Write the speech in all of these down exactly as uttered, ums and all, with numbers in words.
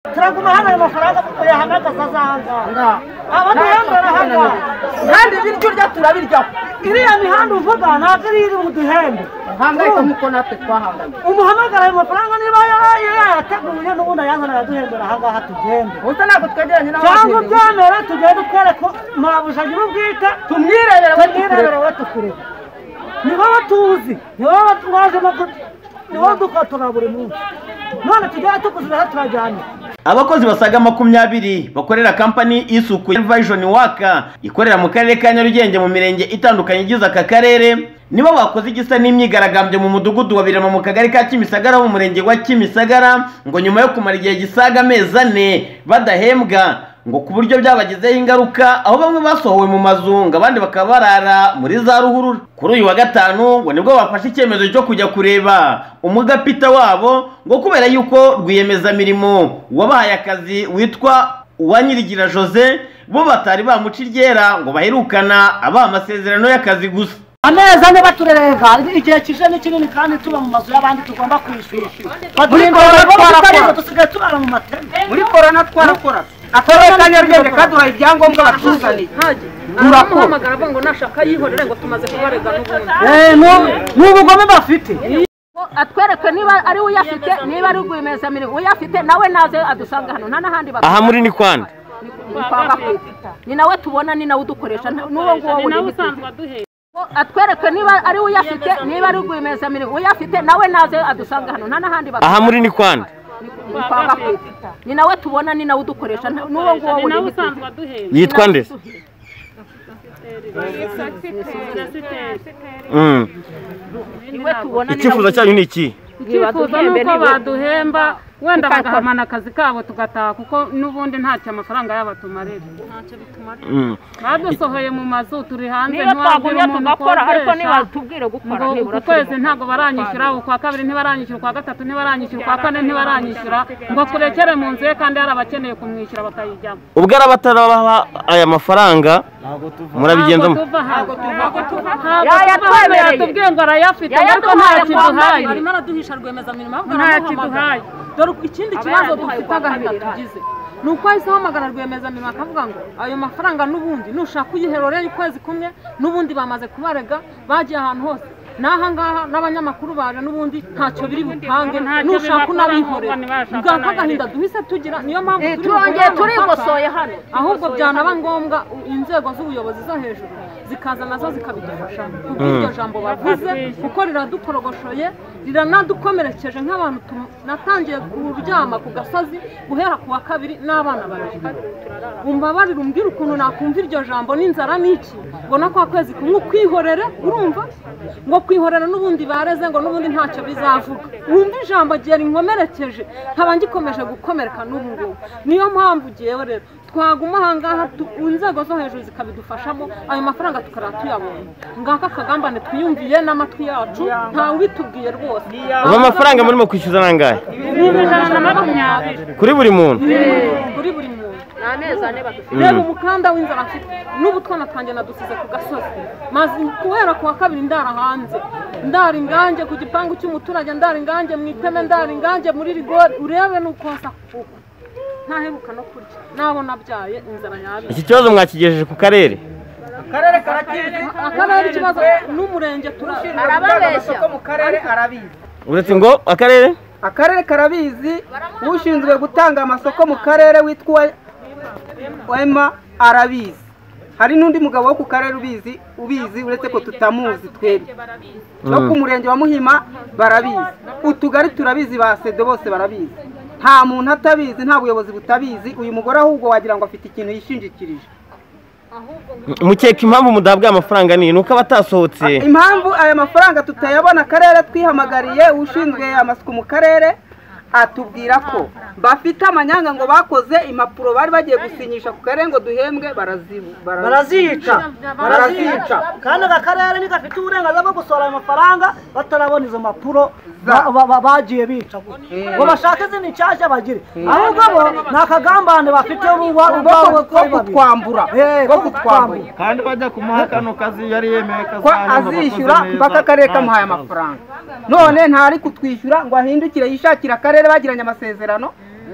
turaguma hano amafaranga yahamagaza zanga abaduhembera hanga kandi biryo rya turabirya iriya mihanda uvuga ntabwo iri mu duhembe hangayika muko natwe twahanganye umuhamagara ayo mafaranga niba yateguye n'ubundi yazana yaduhembera hanga tugende uta ntabwo twegeranye n'abandi cyangwa byamera tugende twereko mabushaje ubwite tumwirebera tumwirebera we tukure niba batuzi niba twaje niba dukatora buri munsi none tujya tukuzira turajyana. Abakozi basaga makumyabiri bakorera kampani y'isuku Vision Waka ikorera mu karere ka Nyarugenge mu mirenge itandukanye igize aka karere nibo bakoze igisa n'imyigaragambyo mu mudugudu wa Birema mu kagari ka Kimisagara mu murenge wa Kimisagara ngo nyuma yo kumara igihe gisaga amezi ane badahembwa ngo ku buryo byabagizeho ingaruka aho bamwe basohowe mu mazunga abandi bakaba barara muri za ruhurura. Kuri uyu wa gatanu ngo nibwo bafashe icyemezo cyo kujya kureba umugapita wabo ngo kubera yuko rwiyemeza mirimo wabahaye akazi witwa Uwanyirigira Jose bo batari bamuca iryera ngo baherukana aba amasezerano y'akazi gusa. Ameza ane baturerega igihe kije ni kinini kandi tuba mu mazu y'abandi tugomba kwishyura. Badukorera tusigaye turara mu mateme. Muri corona twarakora. Akarere ka Nyarugenge kaduha ibyangombwa batuzaniye. Uramuhamagara avuga ngo nashaka yihorere ngo tumaze kubarega n'ubundi. Eh no n'ubugome bafite. Atwereke niba ari uyafite niba ari rwimeza mirimo uyafite nawe naze adusanga hano nta nahandi bakora. Aha muri ni kwanda. Ni nawe tubona ni nawe udukoresha n'uwo nguwo ni nawe usanzwe aduhe. Atwereke niba ari uyafite niba ari rwimeza mirimo uyafite nawe naze adusanga hano nta nahandi bakora. Aha muri ni kwanda. Ni nawe tubona ni nawe udukoresha n'uwo nguwo ni nawe usanzwe aduhe. Yitwa nde? Mm. Icyifuzo cyanyu ni iki? Icyifuzo nuko baduhemba wenda bakamana akazi kabo tugataha kuko n'ubundi ntacyo amafaranga y'abatumarira. Ntacyo bitumarira. Badusohoye mu mazu turi hanze ntwagumye tugakora ariko niba tubwire gukora ntibura twese ntago baranyishyura ukwa kabiri ntibaranyishyura ukwa gatatu ntibaranyishyura ukwa kane ntibaranyishyura ngo kurekere mu nzu ye kandi hari abakeneye kumwishyura bakayijyamo. Ubwo arabatarabaha aya mafaranga murabigenza mu ntago tuva ya tubwiye ngo arayafite ariko nta kiduhaye arimo araduhisha rwemeza mirimo ahubwo nta kiduhaye. Dore ikindi kibazo dufite agahinda tugize nuko ahise hamagara rwemeza mirimo akavuga ngo ayo mafaranga n'ubundi nushaka uyiheroreye ukwezi kumwe n'ubundi bamaze kubarega bagiye ahantu hose naha ngaha n'abanyamakuru baje n'ubundi ntacyo biri butange nushaka unabihorera ngaka agahinda duhise tugira niyo mpamvu turongeye turigosoye hano ahubwo byanaba ngombwa inzego z'ubuyobozi zo hejuru zikaza nazo zikabidufasha kuko iryo jambo bavuze kuko riradukorogoshoye riranadukomerekeje nk'abantu natangiye kuryama ku gasozi guhera ku wa kabiri n'abana babiri umva bari rumbwira ukuntu nakumva iryo jambo n'inzara n'iki ngo nako kwezi kumwe ukwihorere urumva ngo kwihorera n'ubundi bareze ngo n'ubundi ntacyo bizavuga wumva ijambo giye rinkomerekeje nkaba ngikomeje gukomereka n'ubu ngubu niyo mpamvu giyewe rero twaguma ahangaha inzego zo hejuru zikabidufashamo ayo mafaranga tukarara tuyabona ngaka akagambane twiyumviye n'amatwi yacu ntawe ubitubwiye rwose. Aba mafaranga murimo kwishyuza nangahe? ijana na makumyabiri kuri buri muntu. Kuri buri muntu n'amezi ane badufite. Reba umukanda w'inzara afite n'ubu twana twanjye nadusize ku gasozi maze kubera ku wa kabiri ndara hanze ndara ingange ku gipangu cy'umuturage ndara ingange mu iteme ndara ingange muri rigori urebe nuko nsa kuko ntaheruka no kurya nabo nabyaye inzara yabi. Iki kibazo mwakigejeje ku karere? Akarere karakizi akarere ikibazo n'umurenge turababeshya ko mu karere arabizi. Uretse ngo akarere akarere karabizi ushinzwe gutanga amasoko mu karere witwa Wema arabizi. Hari n'undi mugabo wo ku karere ubizi ubizi uretse ko tutamuzi twebwe no ku murenge wa Muhima barabizi utugari turabizi basede bose barabizi nta muntu atabizi nta buyobozi butabizi uyu mugore ahubwo wagira ngo afite ikintu yishingikirije. Mukeka impamvu mudahabwa amafaranga ni nuko abatasohotse impamvu aya mafaranga tutayabona akarere twihamagariye ushinzwe amasuku mu karere atubwira ko bafite amanyanga ngo bakoze impapuro bari bagiye gusinyisha ku karere ngo duhembwe barazibu barazica barazica kandi akarere ni gafite uburenganzira bwo gusohora amafaranga batarabona izo mpapuro bagiye bica ngo bashake izindi nshyashya bagire ahubwo bo nakagambane bafite ubwo kutwambura bwo kutwambura kandi bajya kumuha kano kazi yari yemeye ko azishyura mpaka akarere kamuhaye amafaranga none ntari kutwishyura ngo ahindukire yishakira akarere bagiranye amasezerano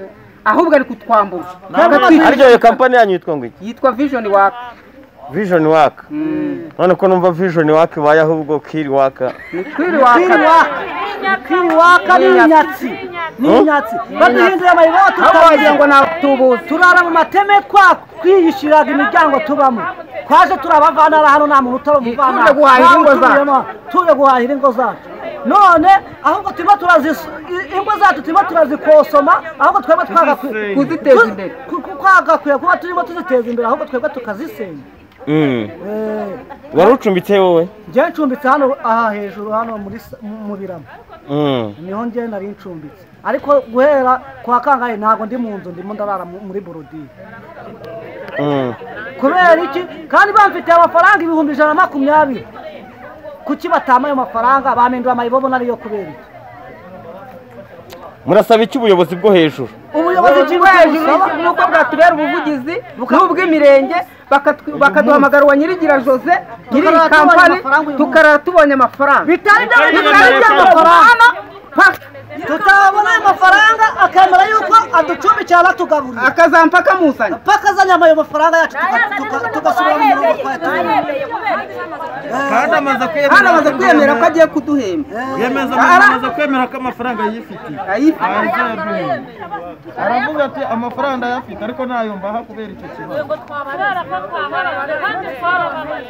ahubwo ari kutwambura. Ariko iyo company yanyu yitwa ngo iki? Yitwa Vision Work. Vision Work. None ko numva Vision Work baye ahubwo Kiri Work. Ni Kiri Work. Kiri Work ni nyatsi. Ni nyatsi. Baduhindura amayibo tutabagira ngo natubuze. Turara mu mateme kwa kwiyishiraga imiryango tubamo. Kwaje turabavana hano nta muntu utabavana. Tuje guhahira ingo zacu. Tuje guhahira ingo zacu. None ahubwo turimo turazi ingo zacu turimo turazikosoma ahubwo twebwe twaga kuziteza imbere. Kwagakwiye kuba turimo tuziteza imbere ahubwo twebwe tukazisenya. Mm. Wari ucumbitse wowe? Nje ncumbitse hano aha hejuru hano muri mu biramo. Mm. Niho nje nari ncumbitse. Ariko guhera kwa kangahe ntago ndi mu nzu ndimo ndarara muri Borodi. Mm. Kubera iki kandi bamfite amafaranga ibihumbi ijana na makumyabiri. Kuki batama ayo mafaranga bamendura amayibobo nariyo kubera iki? Murasaba iki ubuyobozi bwo hejuru? Ubuyobozi bwo hejuru nuko bwatubera ubuvugizi n'ubw'imirenge bakaduhamagara wa Nyirigira Jose nyiri kampani tukarara tubonye amafaranga. Bitari by'amafaranga. Tutabona amafaranga akamera yuko aducumbikira batugaburira. Akazampa kamusanya. Pakazanya amayo mafaranga yacu tugasubira mu rugo kwa tuye. Kandi amaze kwemera. Kandi amaze kwemera ko agiye kuduhemba. Yemeza amaze kwemera ko amafaranga yifitiye. Ayifitiye. Aravuga ati amafaranga yafite ariko nayo mbaha kubera icyo kibazo. Ngo twabarara ko twabarara kandi twarabaye.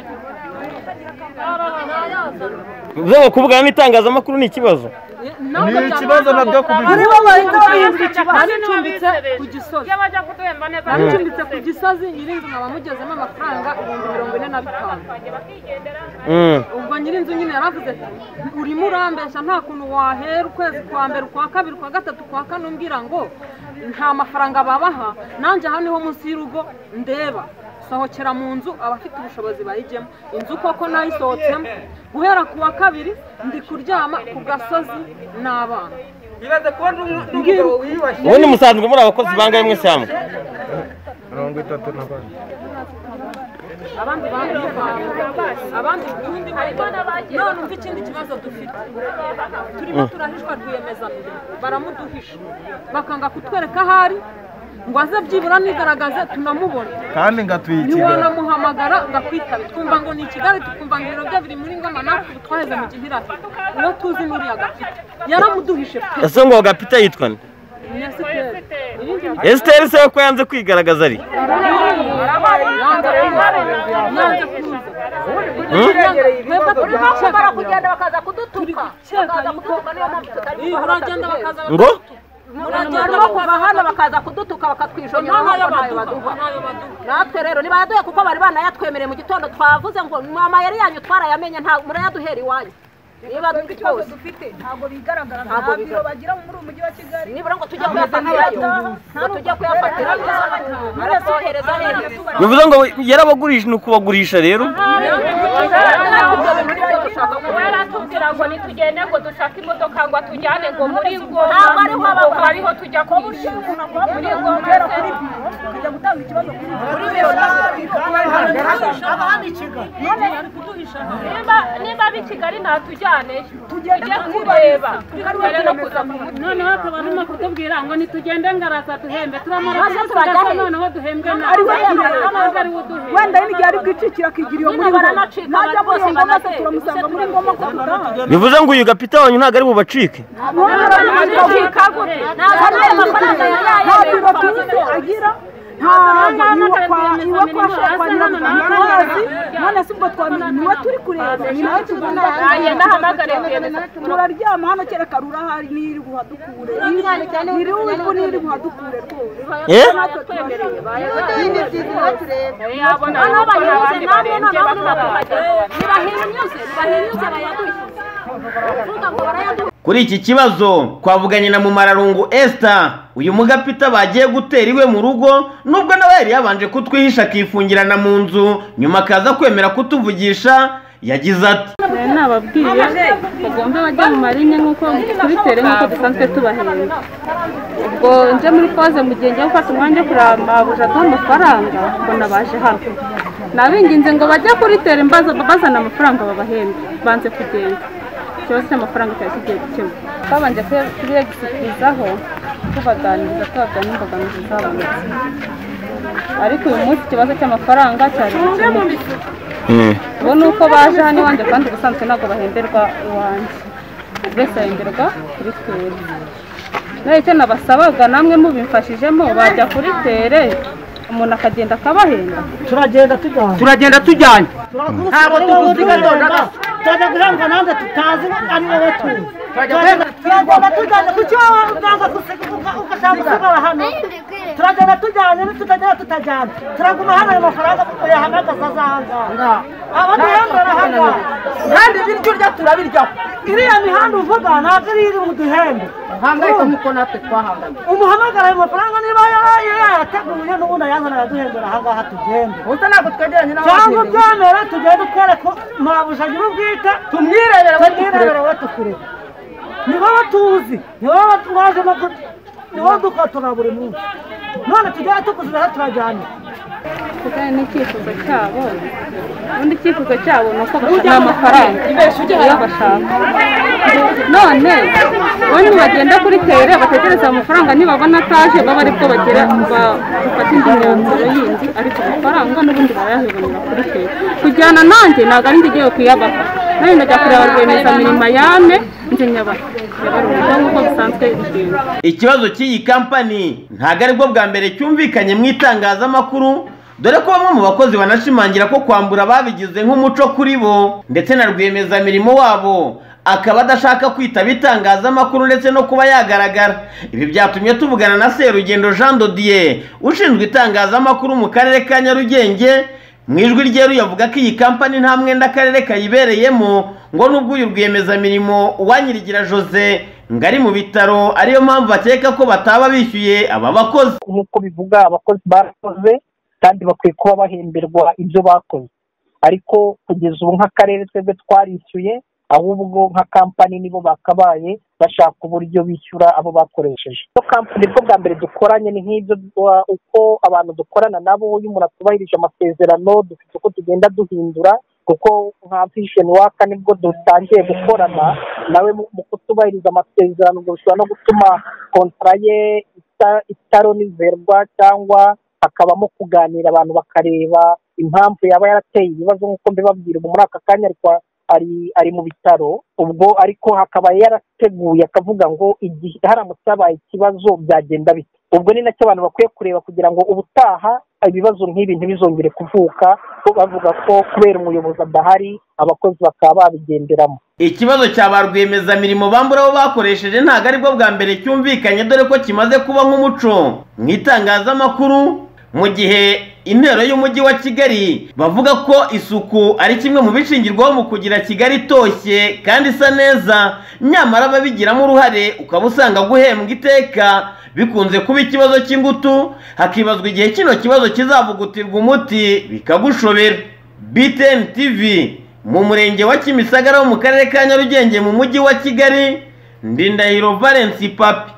Uzo kuvuga n'itangazamakuru ni ikibazo. Ni ikibazo nabyo kubivuga. Ari bo bahita bahindura ikibazo. Ari cumbitse ku Gisozi. Yabaje kuduhemba neza. Ari cumbitse ku Gisozi nyirinzu nabamugezemo amafaranga ibihumbi mirongo ine na bitanu. Mm. Ubwo nyirinzu nyine yaravuze ati urimo urambesha nta kuntu wahera ukwezi kwa mbere kwa kabiri kwa gatatu kwa kane umbwira ngo nta mafaranga babaha nanje hano niho munsi y'urugo ndeba. Sohokera mu nzu abafite ubushobozi bayijemo. Inzu koko nayisohotsemo guhera ku wa kabiri ndi kuryama ku gasozi n'abana. Ibaze ko n'umugabo wiyubashye. Wowe ni musanzwe muri abakozi bangaye mwese hamwe? mirongo itatu na bane. Abandi bandi abandi ubundi none umva ikindi kibazo dufite. Turimo turahishwa rwiyemezamirimo baramuduhisha bakanga kutwereka ahari ngo aze byibura nigaragaze tunamubona Kandi ngatwikira. Niwanamuhamagara ngakwitabe twumva ngo ni Kigali tukumva ngo ibiro bye biri muri Ngoma natwe twaheze mu Gihira. Uwo tuzi nuri agafite yaramuduhishe. Ese ngo Gapita yitwa nde? Esther se ko yanze kwigaragaza ari? Bashobora kugenda bakaza kudutuka. Ngo muragenda bahana bakaza kudutuka bakatwishongera ntayo baduha. Natwe rero niba yaduhe kuko bari bana yatwemereye mu gitondo twavuze ngo mama yari yanyu twarayamenye nta murayaduhera iwanyu. Niba twose dufite ntago bigaragara ntago biro bagira muri umujyi wa Kigali. Nibura ngo tujye kuyafatirayo. Ngo tujye kuyafatirayo. Arasohereza hejuru. bivuze ngo yarabagurisha nukubagurisha rero. Baratubwira ngo nitugende ngo dushaka imodoka ngo tujyane ngo muri Ngoma ngo ariho tujya kwishyura muri Ngoma rero kuri kujya gutanga ikibazo kuri biro abandi Kigali. niba niba bi Kigali nta tujyane tujye kureba tujye no kuza noneho akaba arimo kutubwira ngo nitugende ngarasa tuhembe turamara noneho duhembwe na ari wuduhe Wenda yindi ari bwicikira kigira iyo muri Ngoma. Najya muri Ngoma turamusanga muri Ngoma ko tutaha. Bivuze ngo uyu Gapita wanyu ntago ari bubacike. Agira none si ubwo twamenya niwe turi kureba ni nawe tugomba turaryama hano kereka rurahari niri guhadukure niri ubu niri guhadukure Kuri iki kibazo twavuganye na Mumararungu Esther uyu mugapita bagiye gutera iwe mu rugo nubwo nawe yari yabanje kutwihisha akifungirana mu nzu nyuma akaza kwemera kutuvugisha yagize ati nababwiye bagomba bajya mu marinye nkuko kubitere nkuko dusanzwe tubahenda ubwo nje muri pause mu gihe njye gufata umwanya kurama buja amafaranga ngo nabaje hano nabinginze ngo bajye kuri tere imbazo babazana amafaranga babahenda banze kugenda ikibazo cy'amafaranga cyari kigiye gukemuka. Twabanje kubigisukirizaho tubaganiriza tubabwira n'imbogamizi zabonetse, ariko uyu munsi ikibazo cy'amafaranga cyari gukemuka. Ubu ni uko baje hano iwanjye kandi ubusanzwe ntabwo bahemberwa iwanjye, buri wese ahemberwa kuri twebwe. Naho icyo nabasabaga namwe mubimfashijemo bajya kuri tere umuntu akagenda akabahenda. Turagenda tujyanye turagenda tujyanye ntabwo tugusigaza tujya guhembwa nanze tutazi ari wowe tuzi. Turagenda tujyanye kuki wowe utanga ugashaka gusigara hano. Turagenda tujyanye tutagera tutajyana turaguma hano ayo mafaranga yahamagaza azahanga abaduhembera hano kandi ibiryo rya turabiryaho. Iriya mihanda uvuga ntabwo ari iri mu duhembe hangayika nk'uko natwe twahanganye. Umuhamagara ayo mafaranga niba yayateguye n'ubundi ayazana yaduhembera ahangaha tugende gusa ntabwo twegeranye n'aho cyangwa byemera tugende twereko mabuja agira ubwite tumwirebere we tukureba. Ni wowe tuzi ni wowe twajemo ni wowe dukotora buri munsi none tugera tukuziraho turajyanye. Kujyanye n'icyifuzo cyabo ubundi icyifuzo cyabo ni uko bashaka amafaranga iyo bashaka. None bamwe bagenda kuri tere bategereza amafaranga nibabona ataje baba aribwo bagera bafata indi myanzuro yindi, ariko amafaranga n'ubundi barayahebonera kuri tere. Kujyana nanjye ntabwo ari ngiye kuyabaha, nawe ndajya kureba rwiyemezamirimo yame nje nyabaha yabarunga nk'uko bisanzwe bigenda. Ikibazo cy'iyi kampani ntabwo aribwo bwa mbere cyumvikanye mu itangazamakuru, dore ko bamwe mu bakozi banashimangira ko kwambura babigize nk'umuco kuri bo, ndetse na rwiyemezamirimo wabo akaba adashaka kwitaba itangazamakuru ndetse no kuba yagaragara. Ibi byatumye tuvugana na Serugendo Jean Dodier ushinzwe itangazamakuru mu karere ka Nyarugenge. Mu ijwi rye ruyavuga ko iyi kampani nta mwenda akarere kayibereyemo, ngo nubwo uyu rwiyemezamirimo Uwanyirigira Jose ngari mu bitaro ariyo mpamvu bakeka ko bataba bishyuye aba bakozi. Nk'uko bivuga abakozi barakoze kandi bakwiye kuba bahemberwa ibyo bakoze, ariko kugeza ubu nk'akarere twebwe twarishyuye, ahubwo nka kampani nibo bakabaye bashaka uburyo bishyura abo bakoresheje. So kampani bwo bwa mbere dukoranye ni nk'ibyo uko abantu dukorana nabo, iyo umuntu atubahirije amasezerano dufite uko tugenda duhindura, kuko nka Vision Waka nibwo dutangiye gukorana nawe mu kutubahiriza amasezerano bishobora no gutuma kontra ye itaronizerwa cyangwa hakabamo kuganira abantu bakareba impamvu yaba yarateye ibibazo nk'uko mbibabwira muri aka kanya ariko ari ari mu bitaro. Ubwo ariko hakaba yarateguye akavuga ngo igihe haramutse habaye ikibazo byagenda bite. Ubwo ni nacyo abantu bakwiye kureba kugira ngo ubutaha ibibazo nk'ibi ntibizongere kuvuka, ko bavuga ko kubera umuyobozi adahari abakozi bakaba babigenderamo. Ikibazo cya ba rwiyemezamirimo bambura abo bakoresheje ntabwo aribwo bwa mbere cyumvikanye, dore ko kimaze kuba nk'umuco mu itangazamakuru, mu gihe intero y'umujyi wa Kigali bavuga ko isuku ari kimwe mu bishingirwaho mu kugira Kigali itoshye kandi isa neza, nyamara ababigiramo uruhare ukaba usanga guhembwa iteka bikunze kuba ikibazo cy'ingutu, hakibazwa igihe kino kibazo kizavugutirwa umuti bikagushobera. B T N T V mu murenge wa Kimisagara wo mu karere ka Nyarugenge mu mujyi wa Kigali, Ndindahiro Valence Papi.